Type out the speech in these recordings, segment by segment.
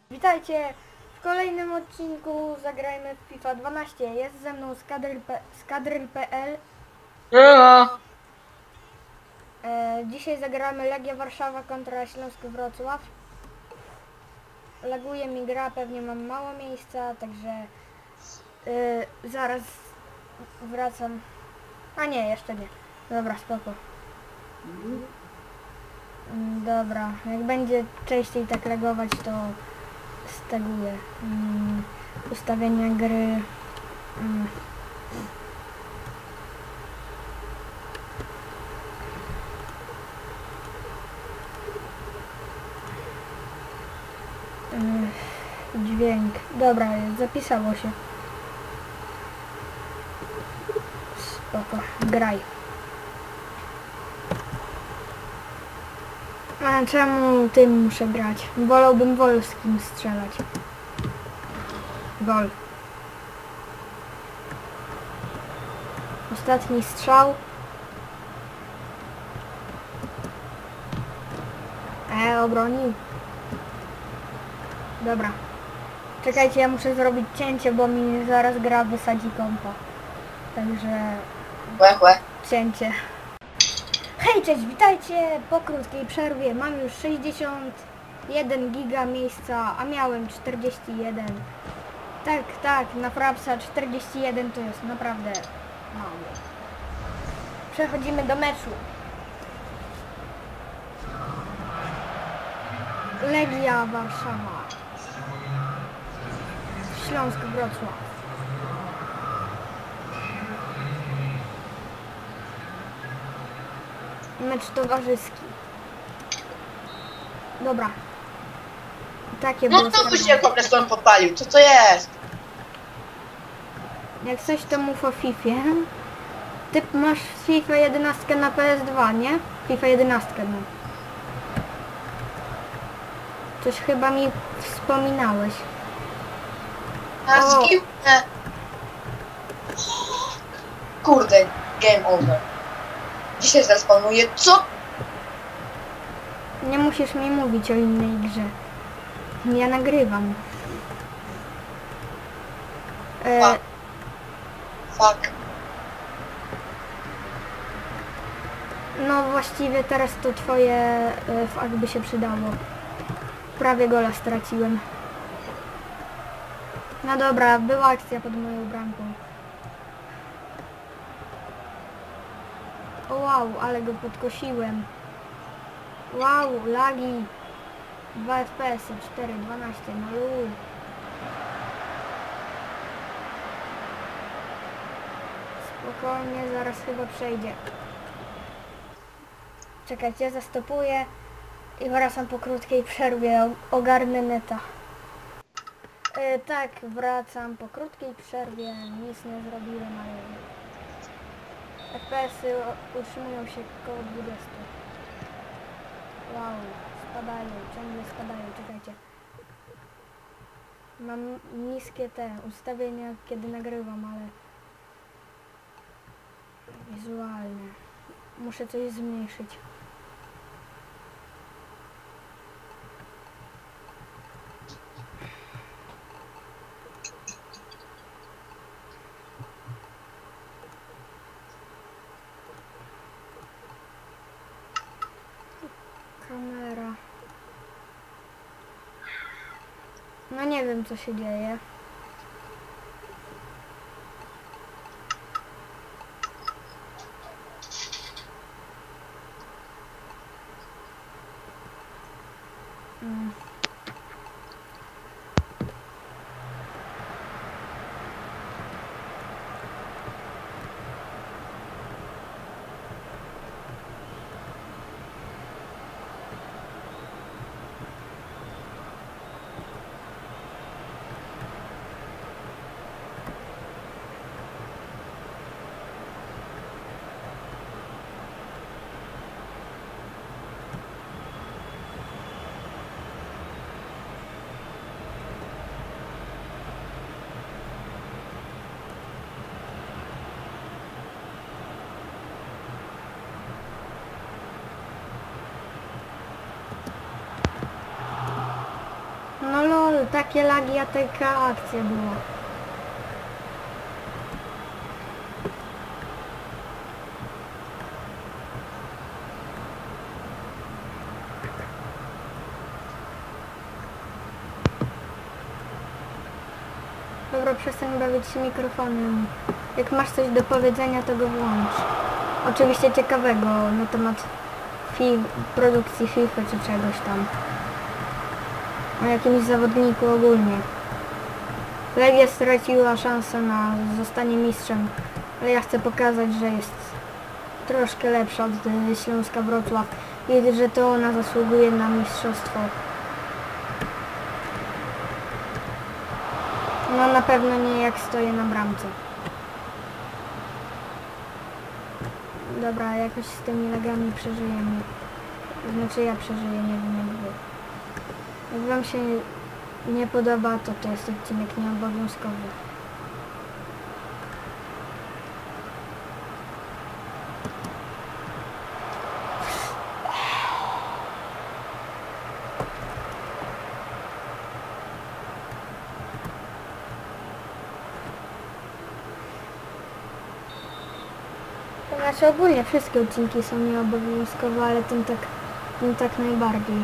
Witajcie! W kolejnym odcinku zagrajmy w FIFA 12. Jest ze mną Skadryl.pl. Dzisiaj zagramy Legia Warszawa kontra Śląsk Wrocław. Laguje mi gra, pewnie mam mało miejsca, także zaraz wracam. A nie, jeszcze nie. Dobra, spoko. Dobra, jak będzie częściej tak lagować, to steguję. Ustawienia gry. Dźwięk. Dobra, zapisało się. Spoko, graj. A czemu tym muszę grać? Wolałbym Wolskim strzelać. Gol. Ostatni strzał. Obronił. Dobra. Czekajcie, ja muszę zrobić cięcie, bo mi zaraz gra wysadzi kompa. Także... cięcie. Hej, cześć, witajcie po krótkiej przerwie. Mam już 61 giga miejsca, a miałem 41. Tak, na Frapsa 41 to jest naprawdę mało. Przechodzimy do meczu. Legia Warszawa. Śląsk Wrocław. Mecz towarzyski. Dobra. Takie było. No to byś się po prostu podpalił, co to jest? Jak coś to mów o FIFA. Ty masz FIFA 11 na PS2, nie? FIFA 11, no. Coś chyba mi wspominałeś. A z kim? Kurde, game over. Dzisiaj zaspanuję, co? Nie musisz mi mówić o innej grze. Ja nagrywam. Fuck. No właściwie teraz to twoje fak by się przydało. Prawie gola straciłem. No dobra, była akcja pod moją bramką. O wow, ale go podkosiłem. Wow, lagi. 2 FPS-y, 4, 12, no lul. Spokojnie, zaraz chyba przejdzie. Czekajcie, zastopuję i wracam po krótkiej przerwie, ogarnę neta. Tak, wracam po krótkiej przerwie, nic nie zrobiłem, ale FPS-y utrzymują się koło 20. Wow, spadają, ciągle spadają, czekajcie. Mam niskie te ustawienia, kiedy nagrywam, ale wizualne. Muszę coś zmniejszyć. Kamera. No nie wiem, co się dzieje. takie lagi, a taka akcja była. Dobra, przestań bawić się mikrofonem. Jak masz coś do powiedzenia, to go włącz. Oczywiście ciekawego na temat produkcji FIFA czy czegoś tam. O jakimś zawodniku ogólnie. Legia straciła szansę na zostanie mistrzem, ale ja chcę pokazać, że jest troszkę lepsza od Śląska Wrocław i że to ona zasługuje na mistrzostwo. No na pewno nie jak stoję na bramce. Dobra, jakoś z tymi lagami przeżyjemy. Znaczy ja przeżyję, nie wiem jak wy. Jak wam się nie podoba, to jest odcinek nieobowiązkowy. Znaczy ogólnie wszystkie odcinki są nieobowiązkowe, ale ten tak najbardziej.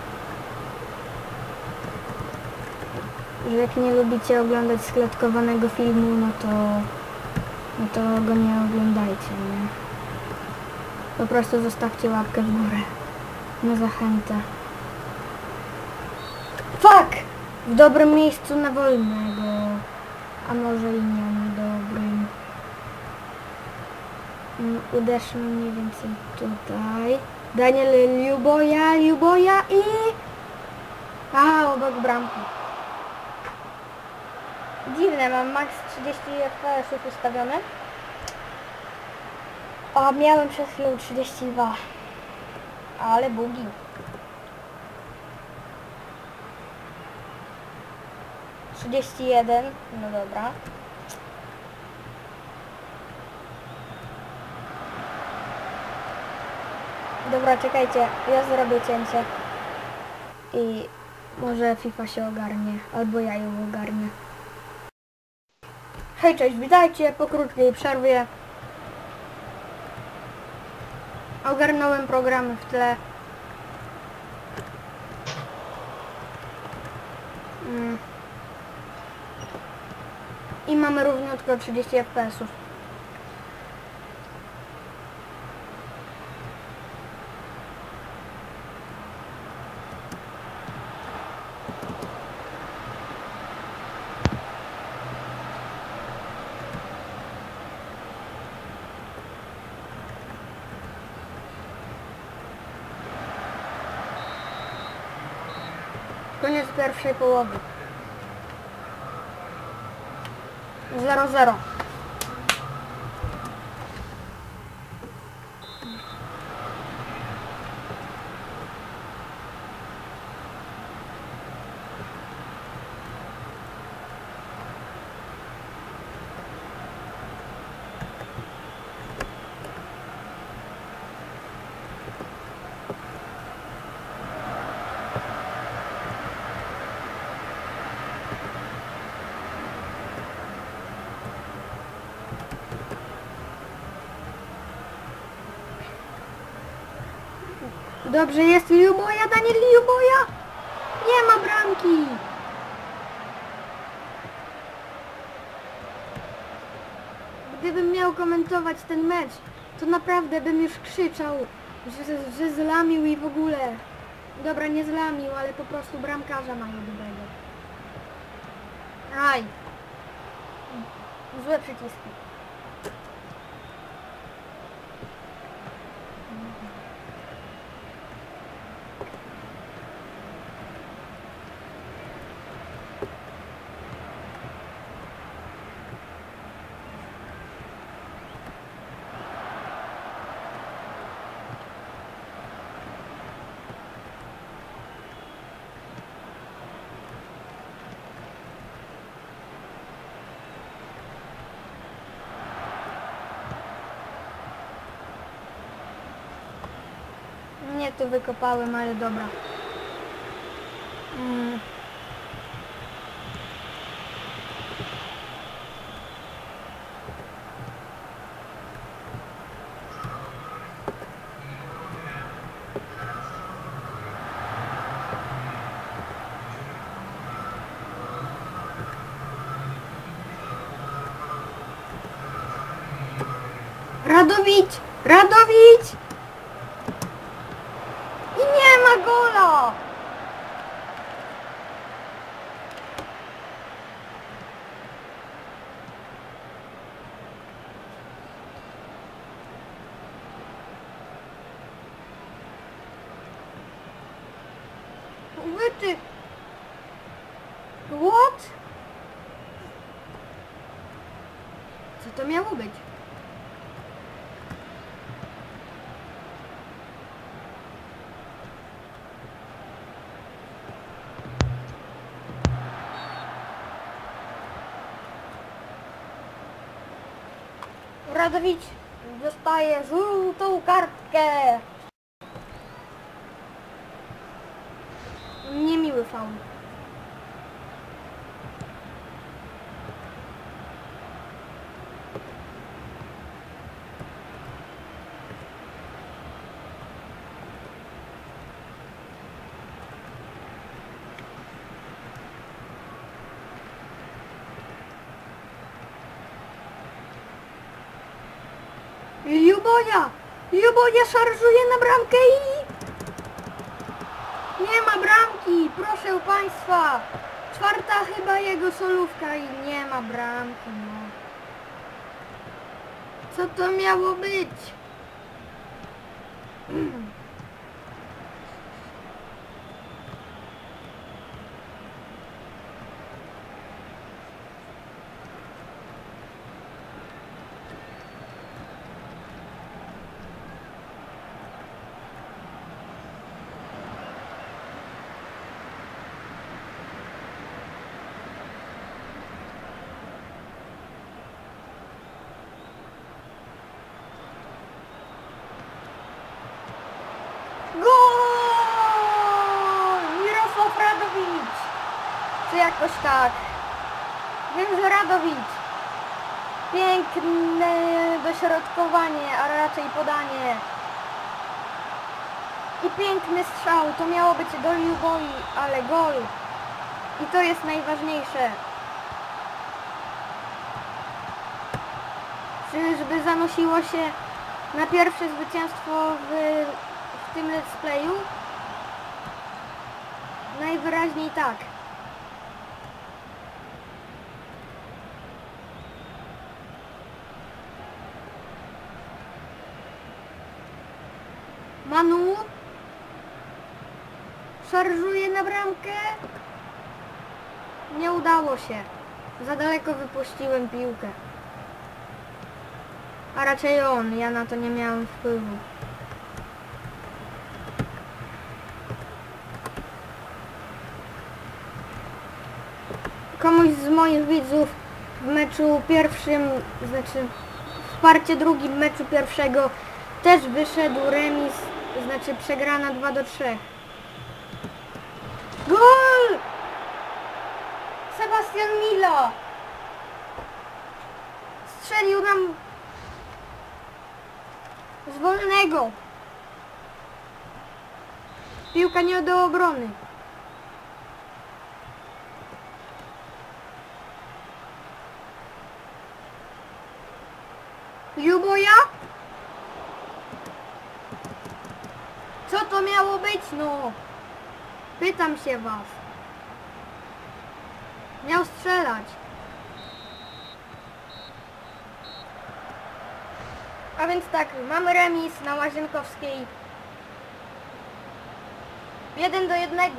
Że jak nie lubicie oglądać sklatkowanego filmu, no to go nie oglądajcie, nie? Po prostu zostawcie łapkę w górę. Na zachętę. Fuck! W dobrym miejscu na wolnego. A może i nie na dobrym. Uderzmy mniej więcej tutaj. Daniel Luboja i... A, obok bramki. Dziwne, mam max 30 FPS ustawione. A miałem przed chwilą 32. Ale bugi. No dobra. Dobra, czekajcie, ja zrobię cięcie. I może FIFA się ogarnie, albo ja ją ogarnię. Hej, cześć, witajcie po krótkiej przerwie. Ogarnąłem programy w tle. I mamy równiutko 30 FPS-ów. Koniec pierwszej połowy. 0-0. Dobrze, jest Luboja, Daniel Luboja! Nie ma bramki! Gdybym miał komentować ten mecz, to naprawdę bym już krzyczał, że zlamił i w ogóle. Dobra, nie zlamił, ale po prostu bramkarza mają dobrego. Aj! Złe przyciski. Nie tu wykopałem, ale dobra. Radowicz! Radowicz! I nie ma gola! Ty. What? Co to miało być? Radowicz dostaje żółtą kartkę. Niemiły faul. Juboja szarżuje na bramkę i... Nie ma bramki, proszę państwa. Czwarta chyba jego solówka i nie ma bramki, no. Co to miało być? Czy jakoś tak. Wiem, że Radowicz. Piękne dośrodkowanie, a raczej podanie. I piękny strzał. To miało być do Juboi, ale gol. I to jest najważniejsze. Czyżby zanosiło się na pierwsze zwycięstwo w tym let's playu? Najwyraźniej tak. Manu szarżuje na bramkę. Nie udało się. Za daleko wypuściłem piłkę. A raczej on, ja na to nie miałem wpływu. Komuś z moich widzów w meczu pierwszym, znaczy w parcie drugim meczu pierwszego też wyszedł remis, znaczy przegrana 2-3. Gol! Sebastian Mila strzelił nam z wolnego. Piłka nie do obrony. Juboja? Co to miało być, no? Pytam się was. Miał strzelać. A więc tak, mamy remis na Łazienkowskiej. 1-1.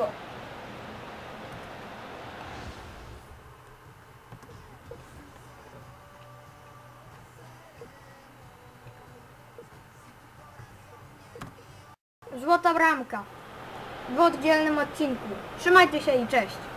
Złota bramka w oddzielnym odcinku. Trzymajcie się i cześć.